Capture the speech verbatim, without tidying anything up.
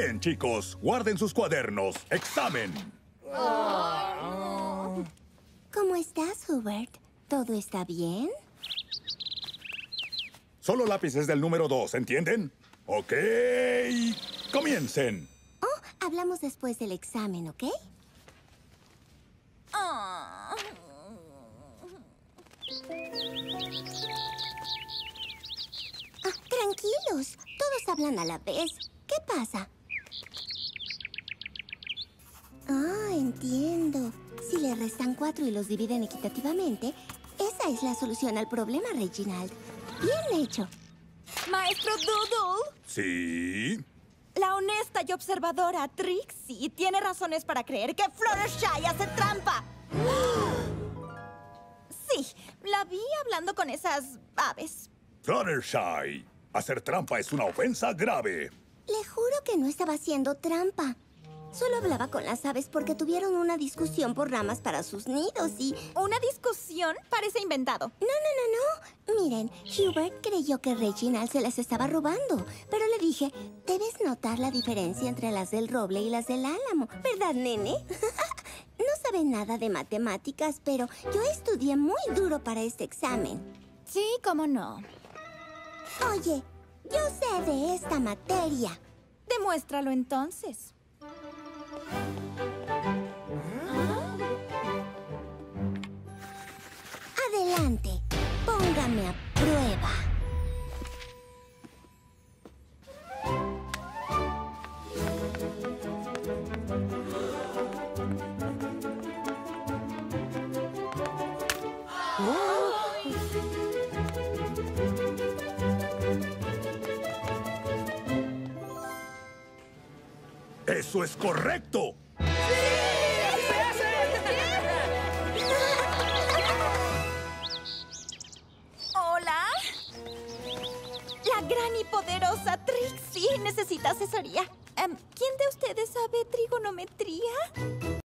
Bien, chicos, guarden sus cuadernos. ¡Examen! ¿Cómo estás, Hubert? ¿Todo está bien? Solo lápices del número dos, ¿entienden? Ok, comiencen. Oh, hablamos después del examen, ¿ok? Ah. Ah, tranquilos, todos hablan a la vez. ¿Qué pasa? Ah, entiendo. Si le restan cuatro y los dividen equitativamente, esa es la solución al problema, Reginald. Bien hecho. Maestro Doodle, Sí. la honesta y observadora Trixie tiene razones para creer que Fluttershy hace trampa. Sí, la vi hablando con esas aves. Fluttershy, hacer trampa es una ofensa grave. Le juro que no estaba haciendo trampa. Solo hablaba con las aves porque tuvieron una discusión por ramas para sus nidos y... ¿Una discusión? Parece inventado. No, no, no, no. Miren, Hubert creyó que Reginald se las estaba robando. Pero le dije, debes notar la diferencia entre las del roble y las del álamo. ¿Verdad, nene? No sabe nada de matemáticas, pero yo estudié muy duro para este examen. Sí, cómo no. Oye, yo sé de esta materia. Demuéstralo entonces. Adelante, póngame a prueba. ¡Eso es correcto! Hola. La gran y poderosa Trixie necesita asesoría. Em, ¿Quién de ustedes sabe trigonometría?